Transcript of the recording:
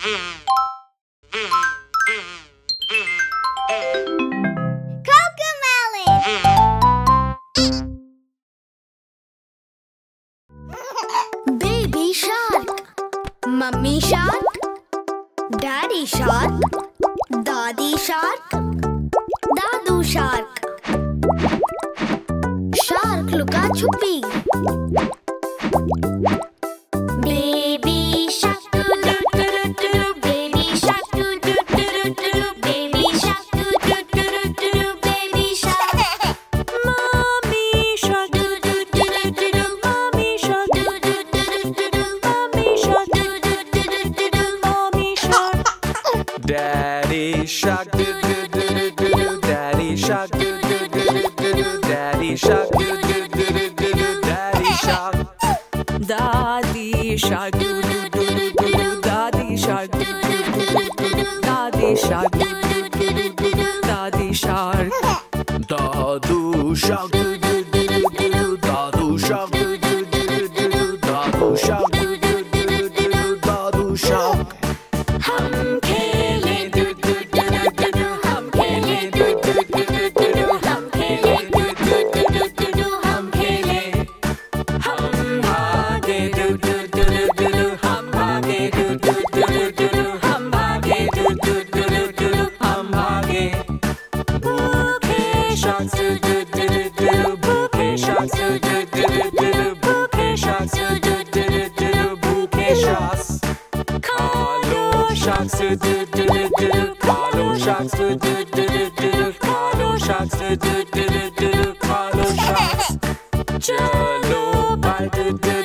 Baby shark, mummy shark, daddy shark, dadi shark, dadu shark. Shark luka chupi. Baby shark doo doo doo doo, baby shark doo doo doo doo, baby shark doo doo doo doo, baby shark. Mommy shark doo doo doo doo, mommy shark doo doo doo doo, mommy shark doo doo doo doo, mommy shark. Daddy shark doo doo doo doo, daddy shark doo doo doo doo, daddy shark doo doo doo doo, daddy shark. Daddy shark doo doo doo doo, daddy shark doo doo doo doo, daddy shark doo doo doo doo, daddy shark. Dadu shark doo doo doo doo, dadu shark doo doo doo doo, dadu shark doo doo doo doo, dadu shark. हम खेले दू दू दू दू दू, हम खेले दू दू दू दू दू, हम खेले दू दू दू दू दू, हम खेले. हम भागे दू दू दू दू दू, हम भागे दू दू दू दू, हम भागे दू दू दू दू, हम भागे. Bouquet shots doo doo doo doo, bouquet shots doo doo doo doo, bouquet shots doo doo doo doo, bouquet shots. Carlo sharks doo doo doo doo, Carlo sharks doo doo doo doo, Carlo sharks doo doo doo doo, Carlo sharks. Jello bite doo doo